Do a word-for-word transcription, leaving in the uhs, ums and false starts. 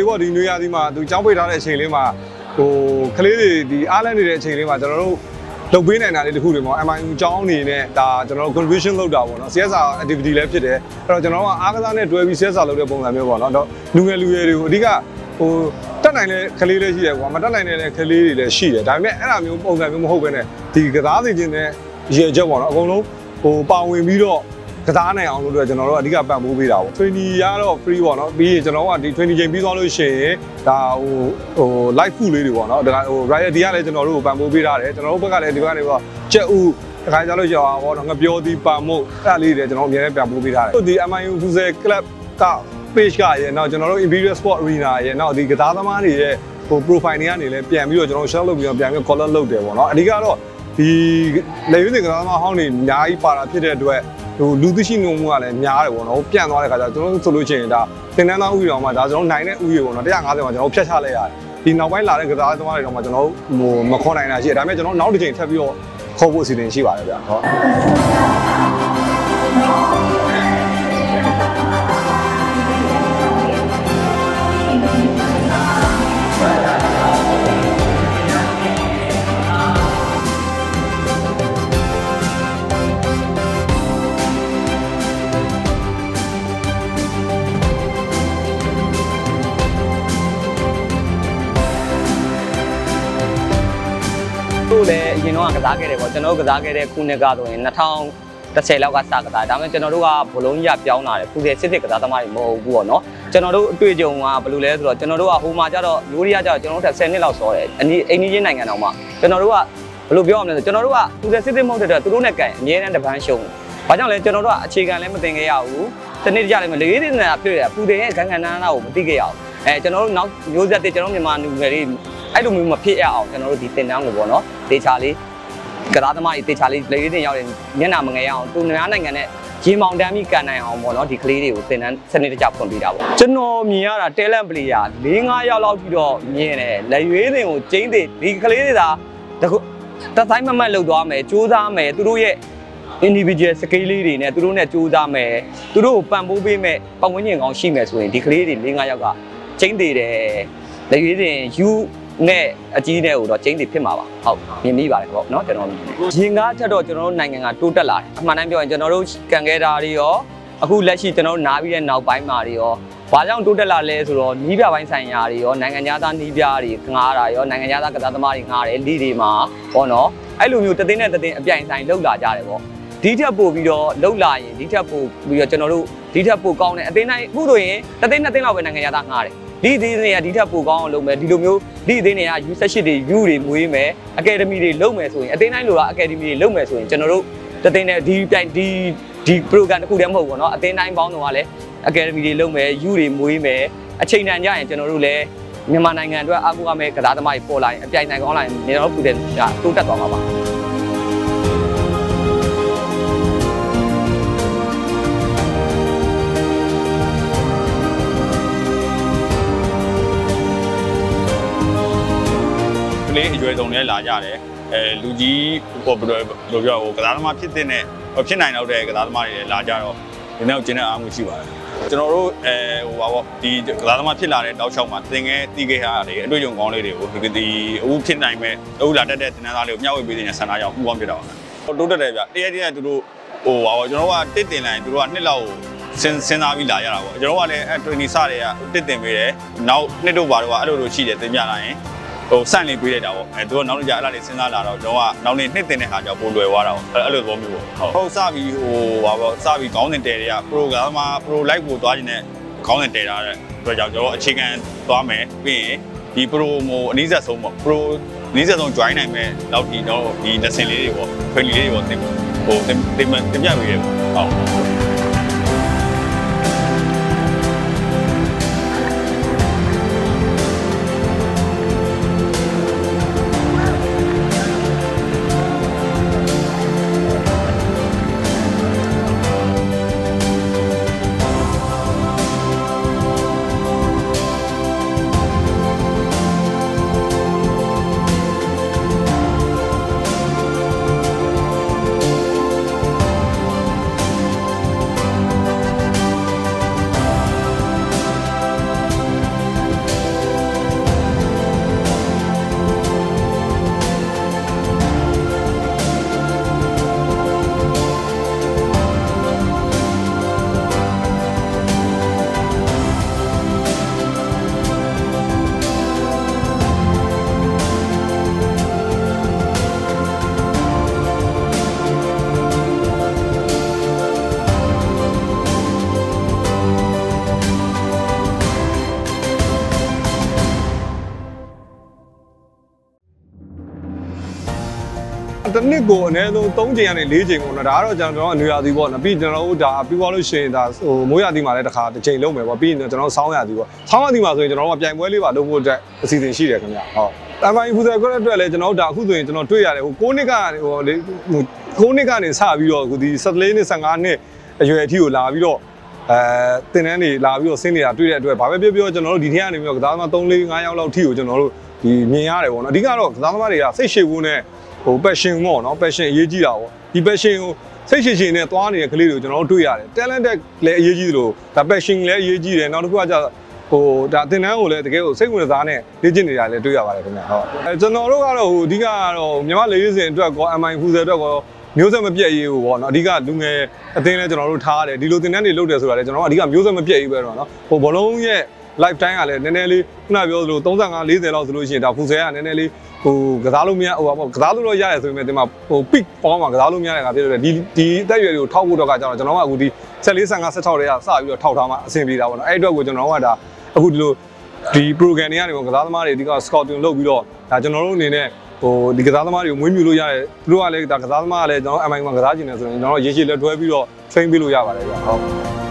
ပေါ့ဒီနွေရာသီမှာသူចောင်းပိတ်ထားတဲ့အချိန်လေးမှာဟိုကလေးတွေဒီအားလန်းနေတဲ့အချိန်လေးမှာကျွန်တော်တို့လုပ်ပေးနိုင်တာလေးတခုတွေပေါ့ M I U ចောင်းအနေနဲ့ဒါကျွန်တော်တို့ contribution လုပ်တာပေါ့နော် C S R activity လည်းဖြစ်တယ်အဲ့တော့ကျွန်တော်တို့ကအားကစားနဲ့တွဲပြီး C S R လုပ်တဲ့ပုံစံမျိုးပေါ့နော်တော့လူငယ်လူရွယ်တွေကိုအဓိကဟိုတက်နိုင်တဲ့ကလေးလေးရှိတယ်ကွာမတက်နိုင်တဲ့ကလေးတွေလည်းရှိတယ်ဒါပေမဲ့အဲ့လိုမျိုးပုံစံမျိုးမဟုတ်ဘဲနဲ့ဒီကစားစီခြင်းနဲ့ရေချက်ပေါ့နော်အကုန်လုံးဟိုပါဝင်ပြီးတော့ကစားနိုင်အောင်လို့တော့ကျွန်တော်တို့အဓိကပံ့ပိုးပေးတာပေါ့ training ရတော့ free ပေါ့နော်ပြီးရင်ကျွန်တော်ကဒီ training ချိန်ပြီးသွားလို့ရှိရင်ဒါဟိုဟို live food လေးတွေပေါ့နော်ဒါဟို variety ကလည်းကျွန်တော်တို့ကိုပံ့ပိုးပေးထားတယ်ကျွန်တော်တို့ဘက်ကလည်းဒီဘက်ကနေပေါ့ကြက်ဥတခါကြလို့ရအောင်ပေါ့နော်ငပြောသည်ပါမို့အဲ့လေးတွေကျွန်တော်အများနဲ့ပံ့ပိုးပေးထားတယ်ဒီ M I U Futsal Club က page ကရေနောက်ကျွန်တော်တို့ Imperial Sport Arena ရေနောက်ဒီကစားသမားတွေရဲ့ဟို profile တွေကနေလည်းပြန်ပြီးတော့ကျွန်တော် share လုပ်ပြီးတော့ပြန်ပြီး color လုပ်တယ်ပေါ့နော်အဓိကတော့ဒီလေရွေးစင်ကစားသမားဟောင်းတွေအများကြီးပါတာဖြစ်တဲ့အတွက်ဟိုလူသိရှိနှုန်းမှုကလည်းများတယ်ပေါ့နော်ပြန်သွားတဲ့ခါကျကျွန်တော်တို့ဆိုလို့ရှိရင်ဒါသင်တန်းသားဥယျာဉ်မှာဒါကျွန်တော်နိုင်တဲ့ဥယျာဉ်ပေါ့နော်one fiftyမှာကျွန်တော်ဖြတ်ချလိုက်ရတယ်ဒီနောက်ပိုင်းလာတဲ့ကစားသမားတွေတော့မှကျွန်တော်ဟိုမခေါ်နိုင်တာရှိတယ်ဒါပေမဲ့ကျွန်တော်နောက်တစ်ချိန်ထပ်ပြီးတော့ခေါ်ဖို့အစီအစဉ်ရှိပါတယ်ဗျာဟုတ်တို့လည်းအရင်တော့ကစားခဲ့တယ်ပေါ့ကျွန်တော်တို့ကစားခဲ့တဲ့ခုနှစ်ကဆိုရင်two thousand tenလောက်ကစကစားဒါပေမဲ့ကျွန်တော်တို့ကဘလုံးကြီးပြောင်းလာတယ်ခုစစ်စစ်ကစားသမားတွေမဟုတ်ဘူးပေါ့နော်ကျွန်တော်တို့အတွေ့အကြုံကဘယ်လိုလဲဆိုတော့ကျွန်တော်တို့ကဟိုမှာကျတော့မျိုးရီးယားကျတော့ကျွန်တော်တို့ထက်tenနှစ်လောက်စောတယ်အနည်းအိန္ဒိယနိုင်ငံတော်မှာကျွန်တော်တို့ကဘယ်လိုပြောရမလဲဆိုကျွန်တော်တို့ကခုစစ်စစ်မဟုတ်တဲ့အတွက်သူတို့နဲ့ကန်အမြဲတမ်းတပန်းရှုံးဘာကြောင့်လဲကျွန်တော်တို့ကအခြေခံလည်းမတင်ခဲ့ရဘူးတနေ့တကြလည်းမလေးသေးနေတာပြည့်တယ်ပူတယ်ရဲ့ခံခံနာနာကိုမသိခဲ့ရအောင်အဲကျွန်တော်တို့နောက်မျိုးဆက်တွေကျွန်တော်မြန်မာလူငယ်တွေအဲ့လိုမျိုးမဖြစ်ရအောင်ကျွန်တော်တို့ဒီတင်တန်းကိုပေါ့နော်တေချာလေးကစားသမားတွေတေချာလေးလေးတင်ရောက်တယ်မျက်နှာမငယ်ရအောင်သူများနိုင်ငံနဲ့ရေမောင်တန်းပြီးကန်နိုင်အောင်ပေါ့နော်ဒီကလေးတွေကိုတင်တန်းစနစ်တကျဖွင့်ပေးတာပေါ့ကျွန်တော်မြင်ရတာ talent player four fiveယောက်လောက်ပြီးတော့မြင်တယ်လက်ရွေးစင်ကိုကျင်းသေးဒီကလေးတွေသာတခုတဆိုင်မမတ်လောက်သွားမယ်စူးစမ်းမယ်သူတို့ရဲ့ individual skill လေးတွေနဲ့သူတို့နဲ့စူးစမ်းမယ်သူတို့ကိုပံ့ပိုးပေးမယ်ပတ်ဝန်းကျင်ကောင်းရှိမယ်ဆိုရင်ဒီကလေးတွေfour fiveယောက်ကကျင်းသေးတယ်လက်ရွေးစင် youနဲ့အကြီးတဲ့ဟိုတော့ကျင်းတွေဖြစ်မှာပါဟုတ်မြင်မိပါတယ်ပေါ့နော်ကျွန်တော်ရင်ကားထက်တော့ကျွန်တော်တို့နိုင်ငံကတိုးတက်လာတယ်အမှန်တမ်းပြောရင်ကျွန်တော်တို့ကန်ခဲ့တာတွေရောအခုလက်ရှိကျွန်တော်တို့နားပြီးတဲ့နောက်ပိုင်းမှာတွေရောဘာကြောင့်တိုးတက်လာလဲဆိုတော့နီးပြပိုင်းဆိုင်ရာတွေရောနိုင်ငံသားနီးပြတွေငားတာရောနိုင်ငံသားကစားသမားတွေငားတယ်လိတွေမှာပေါ့နော်အဲ့လိုမျိုးတသိန်းနဲ့တသိန်းအပြိုင်ဆိုင်လောက်လာကြတယ်ပေါ့ဒီထက်ပို့ပြီးတော့လောက်လာရင်ဒီထက်ပို့ပြီးတော့ကျွန်တော်တို့ဒီထက်ပို့ကောင်းတဲ့အသိန်းတိုင်းအခုဆိုရင်တသိန်းနှစ်သိန်းလောက်ပဲနိုင်ငံသားငားတယ်ဒီအသေးတွေကဒီထက်ပိုကောင်းအောင်လုပ်မယ်ဒီလိုမျိုးဒီအသေးတွေက U eighteen တွေ U တွေမွေးမယ်အကယ်ဒမီတွေလုပ်မယ်ဆိုရင်အသေးတိုင်းလိုတာအကယ်ဒမီတွေလုပ်မယ်ဆိုရင်ကျွန်တော်တို့တသိန်းနဲ့ဒီတိုင်ဒီဒီ program တစ်ခုတည်းမဟုတ်ဘူးเนาะအသေးတိုင်းပေါင်းတော့ကလည်းအကယ်ဒမီတွေလုပ်မယ် U တွေမွေးမယ်အချိန်တန်ကြရင်ကျွန်တော်တို့လည်းမြန်မာနိုင်ငံအတွက်အားကိုးရမယ့်ကစားသမားတွေပေါ်လာရင်အပြိုင်နိုင်ကောင်းလာရင်ကျွန်တော်တို့ပူတယ်ကတိုးတက်သွားမှာပါလေးအရွယ်ဆုံးလည်းလာကြတယ်အဲလူကြီးဟိုဘယ်လိုပြောဟိုကစားသမားဖြစ်တဲ့နဲ့ဖြစ်နိုင်တော့တဲ့ကစားသမားတွေလည်းလာကြတော့ဒီနောက်ကျင်းတဲ့အားမှုရှိပါတယ်ကျွန်တော်တို့အဲဟိုပါပေါ့ဒီကစားသမားဖြစ်လာတဲ့တောက်လျှောက်မှာသင်ငယ်တီးခဲ့ရတယ်အတွေ့အကြုံကောင်းလေးတွေကိုဒီအခုဖြစ်နိုင်မဲ့အခုလာတက်တဲ့တင်နန်းသားလေးကိုမျှဝေပေးနေတဲ့ဆန္ဒကြောင့်ဥပအောင်ဖြစ်တော့တိုးတက်တယ်ဗျတရက်တရက်သူတို့ဟိုပါပေါ့ကျွန်တော်တို့ကတစ်တင်လိုက်သူတို့ကနှစ်လောက်စဉ်းစဉ်းစားပြီးလာရတာပေါ့ကျွန်တော်ကလည်းအဲ training စတွေကတစ်တင်ပေးတယ်နောက်နှစ်တို့ပါတော့အဲ့လိုလိုရှိတယ်သင်ပြလာရင်ဟိုစန့်လေးပေးလိုက်တာပေါ့အဲသူကနောက်နေ့ကျအဲ့လားလေးစဉ်းစားလာတော့ကျွန်တော်ကနောက်နေ့နှစ်တင်တဲ့ဟာကြောင့်ပိုလွယ်သွားတာပေါ့အဲ့လိုသဘောမျိုးပေါ့ဟုတ်စပြီးဟိုပါပေါ့စပြီးခေါင်းစဉ်တဲတွေက programmer pro live ကိုသွားခြင်းနဲ့ခေါင်းစဉ်တဲတာတဲ့အတွက်ကြောင့်ကျွန်တော်အခြေခံသွားမယ်ပြီးရင်ဒီ pro မို့အနည်းဆက်ဆုံးပေါ့ pro အနည်းဆက်ဆုံး join နိုင်မဲ့နောက်ဒီတော့ဒီ lesson လေးတွေပေါ့ training လေးတွေပေါ့သင်ဟိုသင်သင်ပြပေးရပေါ့ဟုတ်တစ်နှစ်ကိုအနည်းဆုံးသုံးချိန်ကနေလေးချိန်ပေါ့နော်ဒါကတော့ကျွန်တော်တို့အနေရာသီပေါ့နော်ပြီးကျွန်တော်တို့ဒါပြီးသွားလို့ရှိရင်ဒါဟိုမိုးရာသီမှာလည်းတစ်ခါတစ်ချိန်လုံးမယ်ပေါ့ပြီးရင်ကျွန်တော်ဆောင်းရာသီပေါ့ဆောင်းရာသီမှာဆိုရင်ကျွန်တော်တို့ကပြိုင်ပွဲလေးပါလုပ်ဖို့အတွက်အစီအစဉ်ရှိတယ်ခင်ဗျဟုတ်အမိုင်ဖူဇယ်ကွက်အတွက်လည်းကျွန်တော်တို့ဒါအခုဆိုရင်ကျွန်တော်တွေ့ရတယ်ဟို၉နှစ်ကဟိုလေ၉နှစ်ကနေစပြီးတော့အခုဒီ၁၄နှစ်၁၅နှစ်အရွယ်အထိကိုလာပြီးတော့အဲတင်တန်းတွေလာပြီးတော့ဆင်းနေတာတွေ့တဲ့အတွက်ဘာပဲပြောပြောကျွန်တော်တို့ဒီထက်ကနေပြီးတော့ကစားသမား၃၄၅ယောက်လောက်ထိကိုကျွန်တော်တို့ဒီမြင်ရတယ်ပေါ့နော်အဓိကတော့ကစားသမားတွေကစိတ်ရှည်ဖို့နဲ့ဟို passion ပေါ့နော် passion အရေးကြီးတာပေါ့ဒီ passion ကိုစိတ်ရှည်ရှည်နဲ့သွားနေတဲ့ကလေးတွေကိုကျွန်တော်တို့တွေ့ရတယ် talented လည်းအရေးကြီးသလိုဒါ passion လည်းအရေးကြီးတယ်နောက်တစ်ခုကကျဟိုဒါတင်တန်းကိုလည်းတကယ်ကိုစိတ်ဝင်စားနဲ့လေ့ကျင့်နေတာလည်းတွေ့ရပါတယ်ခင်ဗျဟုတ်အဲကျွန်တော်တို့ကတော့ဟိုအဓိကကတော့မြန်မာလေးရေးစဉ်အတွက်ကော M Iဖူဇယ်အတွက်ကောမျိုးဆက်မပြတ်ရေးကိုပေါ့နော်အဓိကလူငယ်အသင်းလည်းကျွန်တော်တို့ထားရတယ်ဒီလိုတင်တန်းတွေလုပ်တယ်ဆိုတာလည်းကျွန်တော်တို့အဓိကမျိုးဆက်မပြတ်ရေးပဲတော့နော်ဟိုဘလုံးရဲ့ life time ကလည်းနည်းနည်းလေးခုနပြောသလို၃၅ ၄၀လောက်ဆိုလို့ရှိရင်ဒါဖူဇယ်ကနည်းနည်းလေးဟိုကစားလို့မရဟိုပေါ့ကစားလို့တော့ရတယ်ဆိုပေမဲ့ဒီမှာဟို peak ပေါင်းမှာကစားလို့မရတဲ့အခါဖြစ်လို့ဒီဒီအသက်အရွယ်တွေကိုထောက်ဖို့တော့ကကျွန်တော်ကျွန်တော်ကအခုဒီ၁၄ ၁၅ ၁၆တွေကစပြီးတော့ထောက်ထားမှအဆင်ပြေတာပေါ့နော်အဲ့အတွက်ကိုကျွန်တော်ကဒါအခုဒီလိုဒီ program တွေကနေပေါ့ကစားသမားတွေဒီက scouting လုပ်ပြီးတော့ဒါကျွန်တော်တို့အနေနဲ့ဟိုဒီကစားသမားတွေကိုမွေးမြူလို့ရတယ်သူတို့ကလည်းဒါကစားသမားကလည်းကျွန်တော် M I မှာကစားကျင်တယ်ဆိုရင်ကျွန်တော်ရေရှည်လက်တွဲပြီးတော့ train ပေးလို့ရပါတယ်ဗျဟုတ်